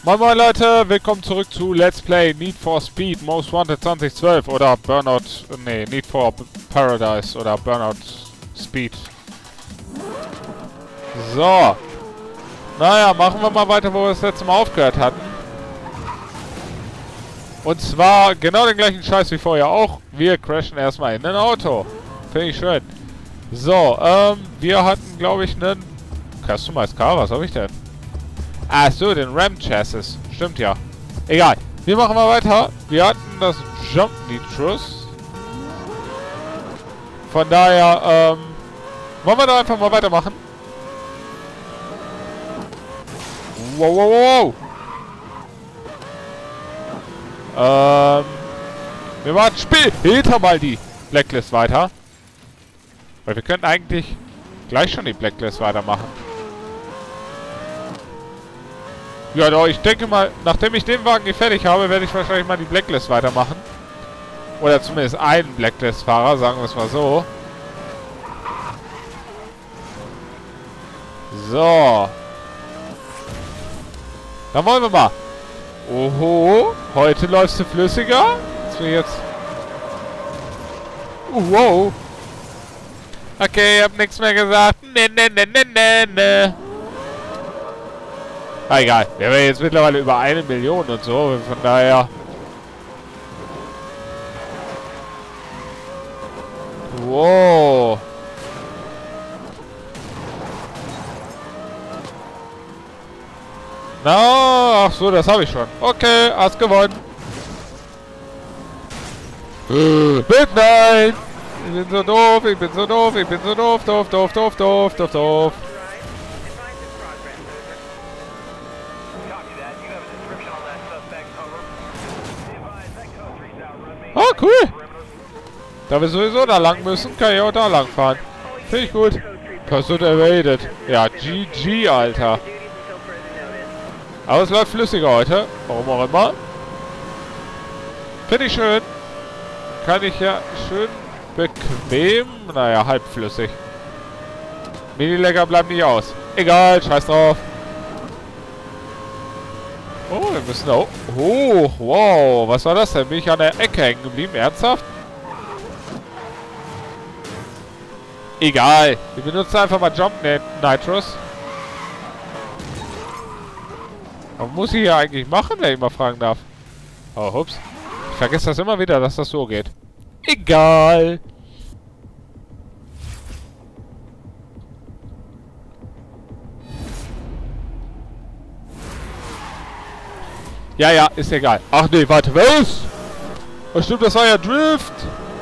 Moin Moin Leute, willkommen zurück zu Let's Play Need for Speed Most Wanted 2012 oder Burnout, nee, Need for Paradise oder Burnout Speed. So. Naja, machen wir mal weiter, wo wir das letzte Mal aufgehört hatten. Und zwar genau den gleichen Scheiß wie vorher auch. Wir crashen erstmal in ein Auto. Finde ich schön. So, wir hatten, glaube ich, einen Customized Car. Was habe ich denn? Ach so, den Ram Chassis. Stimmt ja. Egal. Wir machen mal weiter. Wir hatten das Jump Nitrous. Von daher, wollen wir da einfach mal weitermachen? Wow, wow, wow. Wir machen Spiel hinter mal die Blacklist weiter. Weil wir könnten eigentlich gleich schon die Blacklist weitermachen. Ja, doch, ich denke mal, nachdem ich den Wagen hier fertig habe, werde ich wahrscheinlich mal die Blacklist weitermachen. Oder zumindest einen Blacklist-Fahrer, sagen wir es mal so. So. Dann wollen wir mal. Oho, heute läufst du flüssiger. Das will jetzt... wow. Okay, ich hab nichts mehr gesagt. Ne. Ah, egal. Wir haben ja jetzt mittlerweile über 1 Million und so. Von daher... Wow. Na, ach so, das habe ich schon. Okay, hast gewonnen. Midnight! Ich bin so doof, ich bin so doof, ich bin so doof, doof. Oh, cool. Da wir sowieso da lang müssen, kann ich auch da lang fahren. Finde ich gut. Pursuit evaded. Ja, GG, Alter. Aber es läuft flüssiger heute. Warum auch immer. Finde ich schön. Kann ich ja schön bequem. Naja, halbflüssig. Mini-Lecker bleibt nicht aus. Egal, scheiß drauf. Oh, wir müssen da hoch. Wow, was war das denn? Bin ich an der Ecke hängen geblieben? Ernsthaft? Egal. Wir benutzen einfach mal Jump Nitrous. Was muss ich hier eigentlich machen, wenn ich mal fragen darf? Oh, hups. Ich vergesse das immer wieder, dass das so geht. Egal. Ja, ist egal. Ach nee, warte, was? Oh, stimmt, das war ja Drift.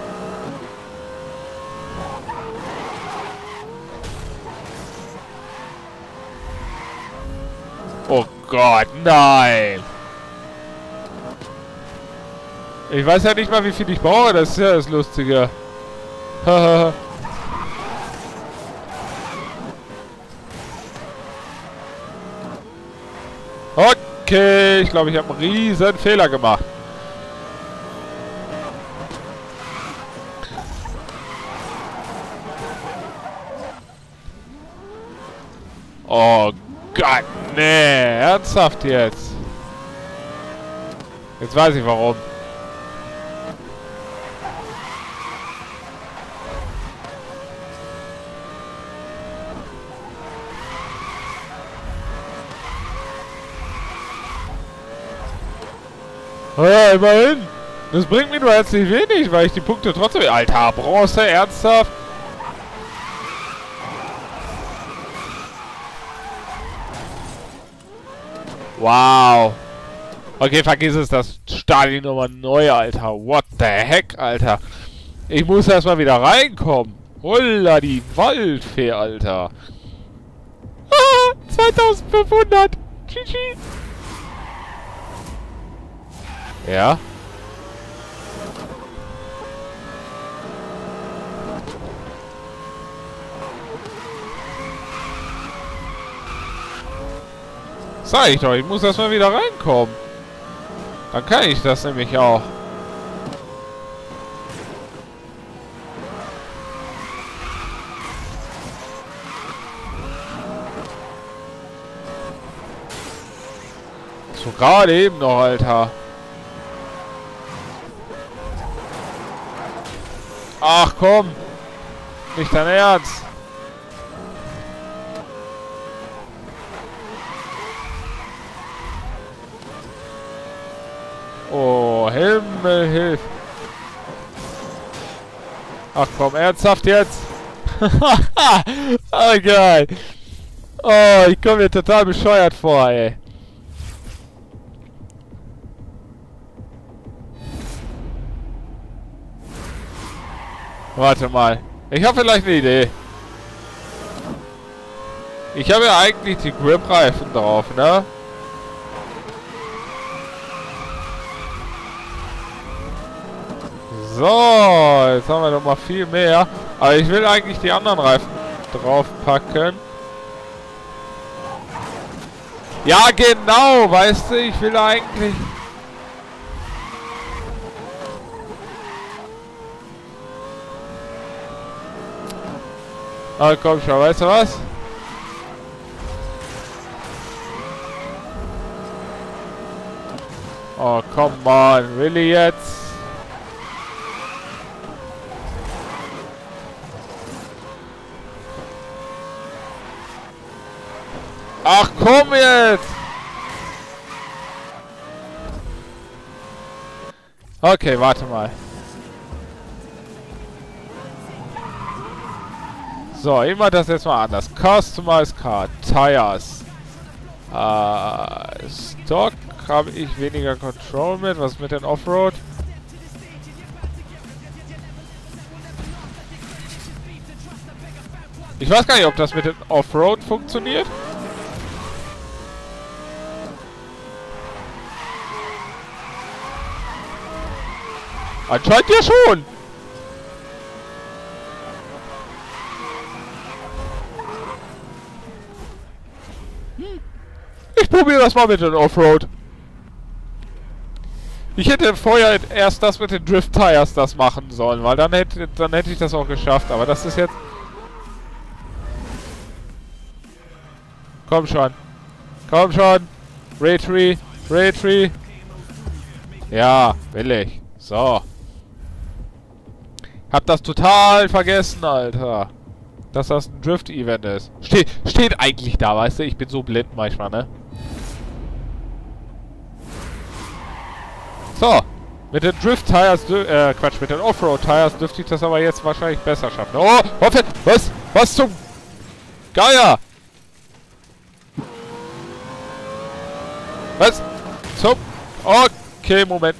Oh Gott, nein. Ich weiß ja nicht mal, wie viel ich brauche. Das ist ja das Lustige. Okay, ich glaube, ich habe einen riesen Fehler gemacht. Oh Gott, nee, ernsthaft jetzt. Jetzt weiß ich warum. Ja, immerhin. Das bringt mir nur herzlich wenig, weil ich die Punkte trotzdem... Alter, Bronze, ernsthaft? Wow. Okay, vergiss es, das starte ich nochmal neu, Alter. What the heck, Alter. Ich muss erstmal wieder reinkommen. Holla die Waldfee, Alter. Ah, 2500. Tschüssi. Ja. Sag ich doch, ich muss erstmal wieder reinkommen. Dann kann ich das nämlich auch. So gerade eben noch, Alter. Ach komm. Nicht dein Ernst. Oh, Himmel, hilf. Ach komm, ernsthaft jetzt? Oh, geil. Oh, ich komme mir total bescheuert vor, ey. Warte mal. Ich habe vielleicht eine Idee. Ich habe ja eigentlich die Grip-Reifen drauf, ne? So, jetzt haben wir noch mal viel mehr. Aber ich will eigentlich die anderen Reifen draufpacken. Ja, genau, weißt du, ich will eigentlich... Ah, komm schon, weißt du was? Oh, come on, really jetzt? Ach, komm jetzt! Okay, warte mal. So, ich mach das jetzt mal anders. Customize Car, Tires. Stock habe ich weniger Control mit. Was mit den Offroad? Ich weiß gar nicht, ob das mit den Offroad funktioniert. Anscheinend ja schon. Ich probiere das mal mit den Offroad. Ich hätte vorher erst das mit den Drift Tires das machen sollen, weil dann hätte ich das auch geschafft. Aber das ist jetzt... Komm schon. Komm schon. Raytree. Raytree. Ja, will ich. So. Hab das total vergessen, Alter. Dass das ein Drift-Event ist. Steht eigentlich da, weißt du? Ich bin so blind manchmal, ne? So. Mit den Drift-Tires, Quatsch, mit den Offroad-Tires dürfte ich das aber jetzt wahrscheinlich besser schaffen. Oh, hoffe, was zum Geier? Was zum... Okay, Moment.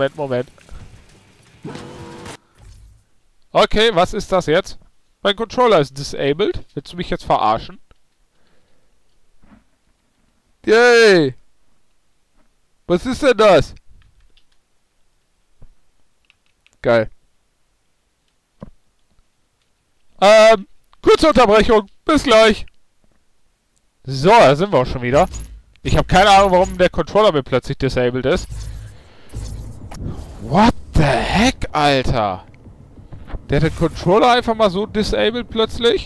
Okay, was ist das jetzt? Mein Controller ist disabled. Willst du mich jetzt verarschen? Yay! Was ist denn das? Geil. Kurze Unterbrechung. Bis gleich. So, da sind wir auch schon wieder. Ich habe keine Ahnung, warum der Controller mir plötzlich disabled ist. What the heck, Alter? Der hat den Controller einfach mal so disabled plötzlich?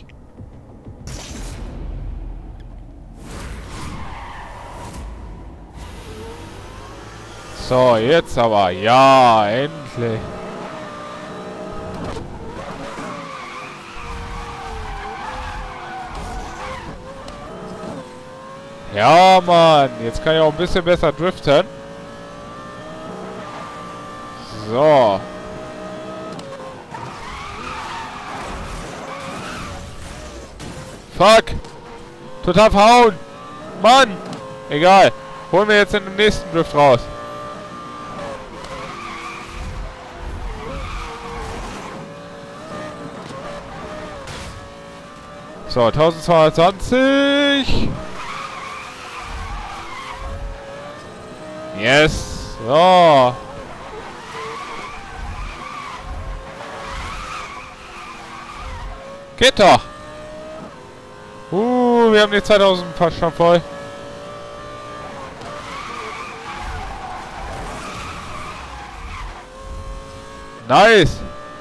So, jetzt aber. Ja, endlich. Ja, Mann. Jetzt kann ich auch ein bisschen besser driften. So. Fuck. Total verhauen. Mann. Egal. Holen wir jetzt in den nächsten Drift raus. So, 1220. Yes. So. Geht doch. Wir haben die 2000 fast schon voll. Nice.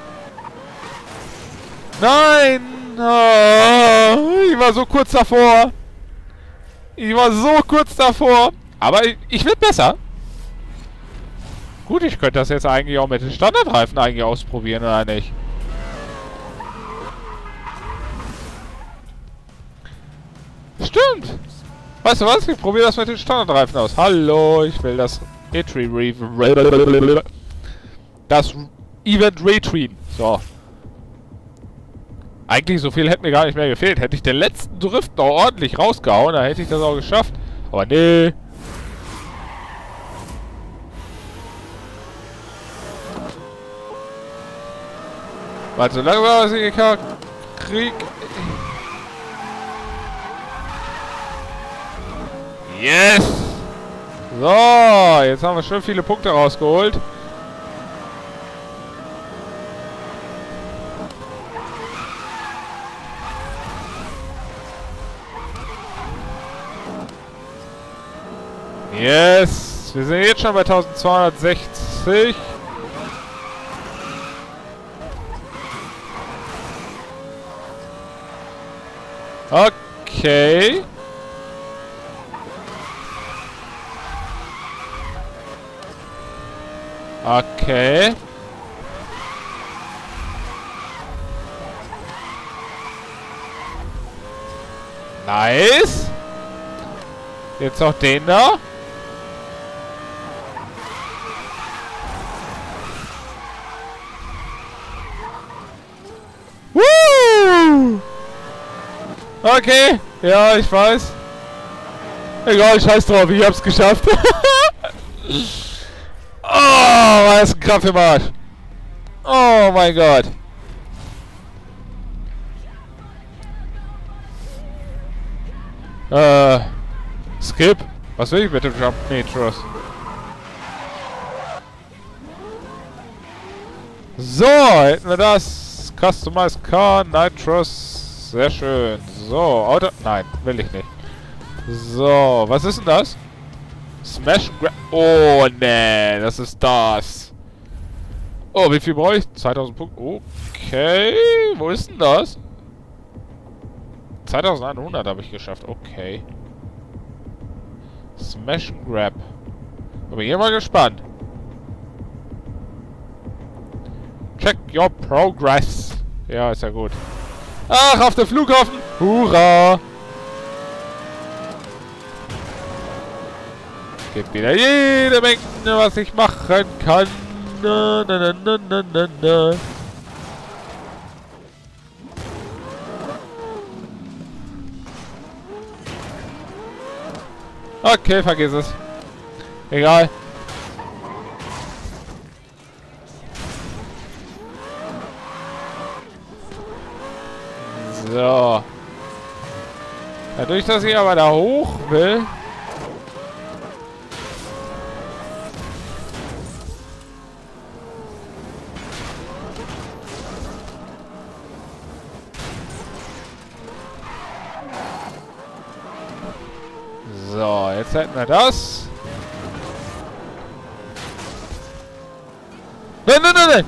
Nein. Oh, ich war so kurz davor. Aber ich will besser. Gut, ich könnte das jetzt eigentlich auch mit den Standardreifen eigentlich ausprobieren, oder nicht? Stimmt. Weißt du was? Ich probiere das mit den Standardreifen aus. Hallo, ich will das das Event Retrain. So. Eigentlich so viel hätte mir gar nicht mehr gefehlt. Hätte ich den letzten Drift noch ordentlich rausgehauen, dann hätte ich das auch geschafft. Aber nee. Weil so lange war es Krieg. Yes! So, jetzt haben wir schon viele Punkte rausgeholt. Yes! Wir sind jetzt schon bei 1260. Okay. Okay. Nice. Jetzt noch den da. Woo! Okay. Ja, ich weiß. Egal, scheiß drauf, ich hab's geschafft. Oh, war das ein Krampf im Arsch. Oh mein Gott. Skip. Was will ich mit dem Jump Nitros? So, hätten wir das. Customized Car, Nitros. Sehr schön. So, Auto. Nein, will ich nicht. So, was ist denn das? Smash and Grab. Oh, nee, das ist das. Oh, wie viel brauche ich? 2000 Punkte. Okay, wo ist denn das? 2100 habe ich geschafft. Okay. Smash and Grab. Da bin ich mal gespannt. Check your progress. Ja, ist ja gut. Ach, auf dem Flughafen. Hurra. Gibt wieder jede Menge, was ich machen kann. Na, na, na, na, na, na. Okay, vergiss es. Egal. So. Dadurch, dass ich aber da hoch will... So, jetzt hätten wir das. Nein, nein, nein, nein!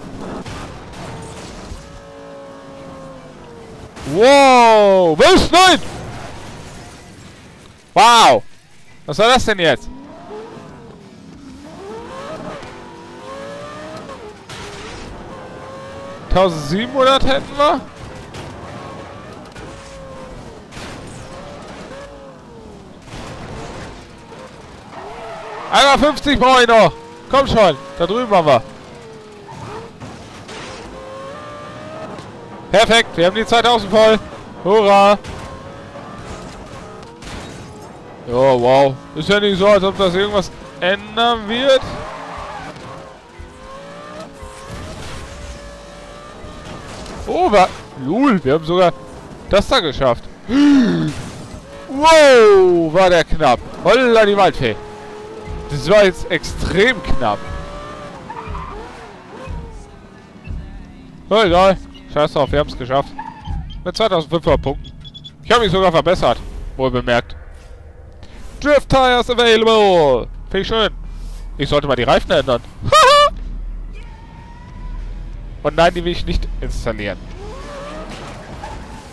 Wow! Was? Nein! Wow! Was war das denn jetzt? $1700 hätten wir? Einmal 50 brauche ich noch. Komm schon, da drüben haben wir. Perfekt, wir haben die 2000 voll. Hurra. Jo, wow. Ist ja nicht so, als ob das irgendwas ändern wird. Oh, wir haben sogar das da geschafft. Wow, war der knapp. Holla die Waldfee. Das war jetzt extrem knapp. Oh, egal. Scheiß drauf, wir haben es geschafft. Mit 2500 Punkten. Ich habe mich sogar verbessert. Wohl bemerkt. Drift Tires available. Finde ich schön. Ich sollte mal die Reifen ändern. Und nein, die will ich nicht installieren.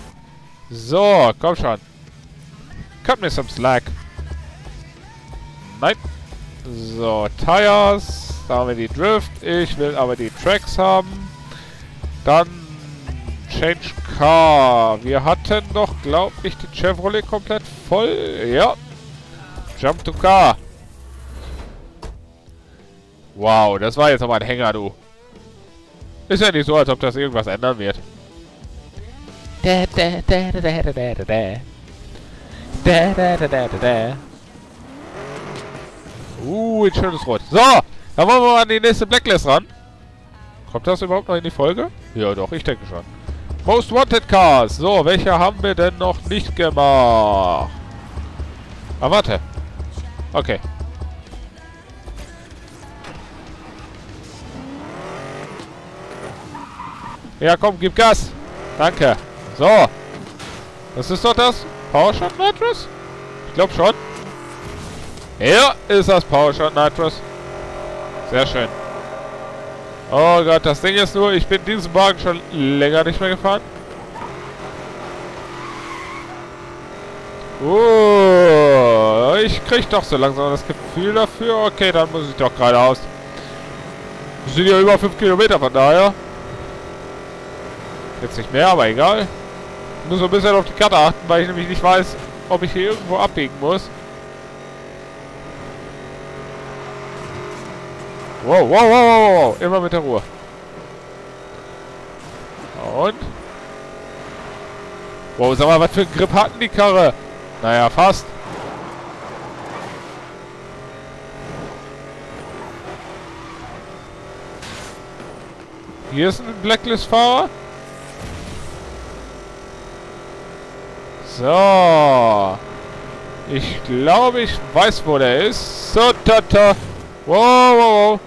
So, komm schon. Cut mir some slack. Nein. So, Tires. Da haben wir die Drift. Ich will aber die Tracks haben. Dann Change Car. Wir hatten doch, glaube ich, die Chevrolet komplett voll. Ja. Jump to Car. Wow, das war jetzt aber ein Hänger, du. Ist ja nicht so, als ob das irgendwas ändern wird. Ein schönes Rot. So, dann wollen wir mal an die nächste Blacklist ran. Kommt das überhaupt noch in die Folge? Ja, doch, ich denke schon. Most Wanted Cars. So, welche haben wir denn noch nicht gemacht? Ah, warte. Okay. Ja, komm, gib Gas. Danke. So. Was ist doch das? PowerShot Nitrous? Ich glaube schon. Ja, ist das PowerShot Nitrous. Sehr schön. Oh Gott, das Ding ist nur, ich bin diesen Wagen schon länger nicht mehr gefahren. Ich krieg doch so langsam das Gefühl dafür. Okay, dann muss ich doch geradeaus. Das sind ja über 5 Kilometer, von daher. Jetzt nicht mehr, aber egal. Ich muss so ein bisschen auf die Karte achten, weil ich nämlich nicht weiß, ob ich hier irgendwo abbiegen muss. Wow, wow, wow, wow, wow. Immer mit der Ruhe. Und? Wow, sag mal, was für einen Grip hatten die Karre? Naja, fast. Hier ist ein Blacklist-Fahrer. So. Ich glaube, ich weiß, wo der ist. So, tata. Wow, wow, wow.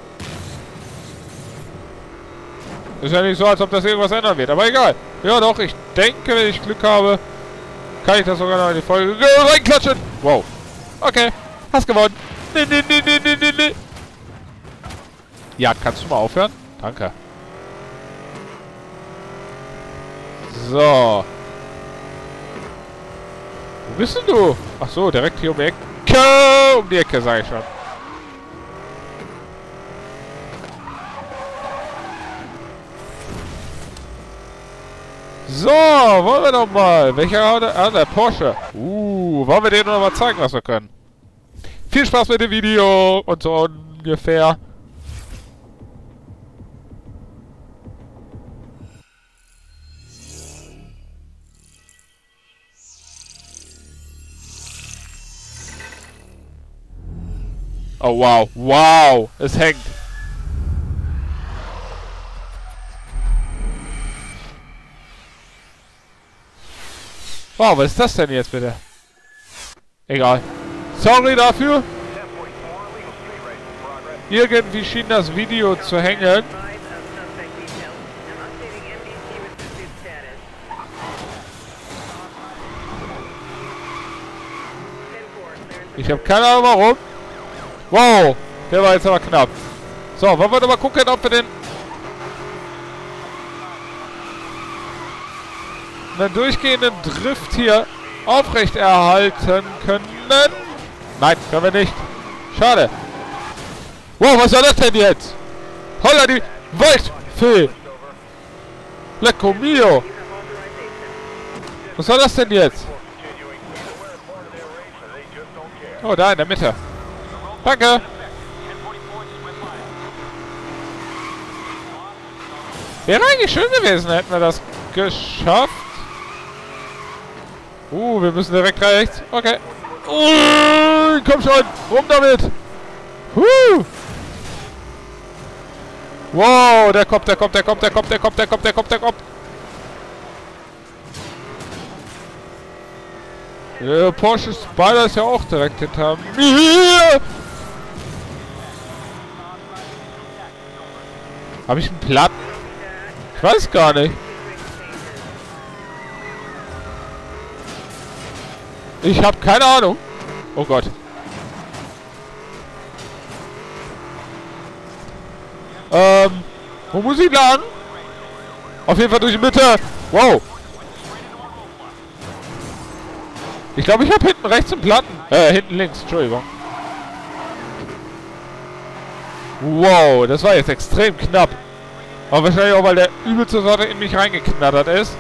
Ist ja nicht so, als ob das irgendwas ändern wird. Aber egal. Ja doch, ich denke, wenn ich Glück habe, kann ich das sogar noch in die Folge reinklatschen. Wow. Okay. Hast gewonnen. Nee. Ja, kannst du mal aufhören? Danke. So. Wo bist denn du? Ach so, direkt hier um die Ecke. Um die Ecke, sage ich schon. So, wollen wir doch mal. Welcher hat der? Der Porsche. Wollen wir denen noch mal zeigen, was wir können? Viel Spaß mit dem Video und so ungefähr. Oh, wow. Wow. Es hängt. Wow, was ist das denn jetzt bitte? Egal. Sorry dafür. Irgendwie schien das Video zu hängen. Ich habe keine Ahnung warum. Wow, der war jetzt aber knapp. So, wollen wir doch mal gucken, ob wir den einen durchgehenden Drift hier aufrecht erhalten können. Nein, können wir nicht. Schade. Wow, was war das denn jetzt? Holla die Waldfee. Lecco mio. Was war das denn jetzt? Oh, da in der Mitte. Danke. Wäre eigentlich schön gewesen, hätten wir das geschafft. Wir müssen direkt rechts. Okay. Komm schon. Rum damit. Wow, der kommt. Der Porsche Spider ist ja auch direkt hinter mir. Habe ich einen Platten? Ich weiß gar nicht. Ich habe keine Ahnung. Oh Gott. Wo muss ich lang? Auf jeden Fall durch die Mitte. Wow. Ich glaube, ich habe hinten rechts einen Platten. Hinten links, Entschuldigung. Wow, das war jetzt extrem knapp. Aber wahrscheinlich auch, weil der übelste Sorte in mich reingeknattert ist.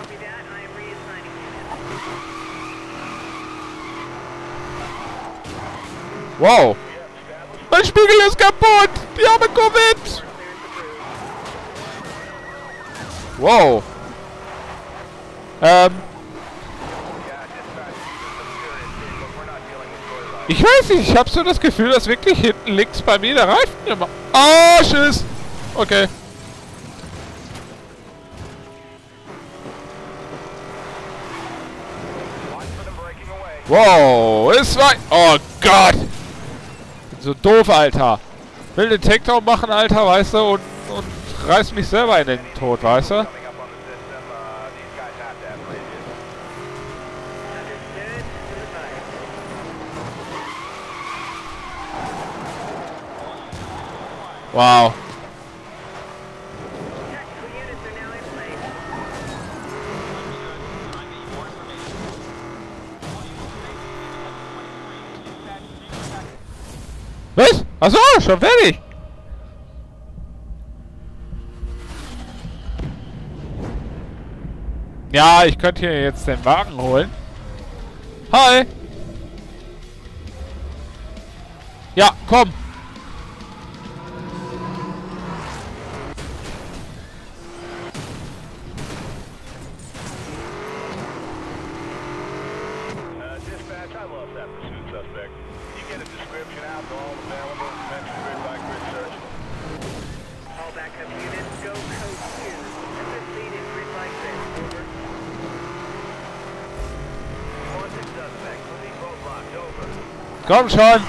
Wow. Mein Spiegel ist kaputt. Die haben Covid. Wow. Ich weiß nicht, ich habe so das Gefühl, dass wirklich hinten links bei mir der Reifen immer... Oh, tschüss. Okay. Wow, ist weit... Oh Gott. Bin so doof, Alter. Will den Takedown machen, Alter, weißt du, und reiß mich selber in den Tod, weißt du? Wow. Was? Achso, schon fertig. Ja, ich könnte hier jetzt den Wagen holen. Hi. Ja, komm. Komm schon!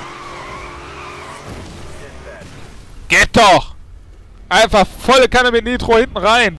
Geht doch! Einfach volle Kanne mit Nitro hinten rein!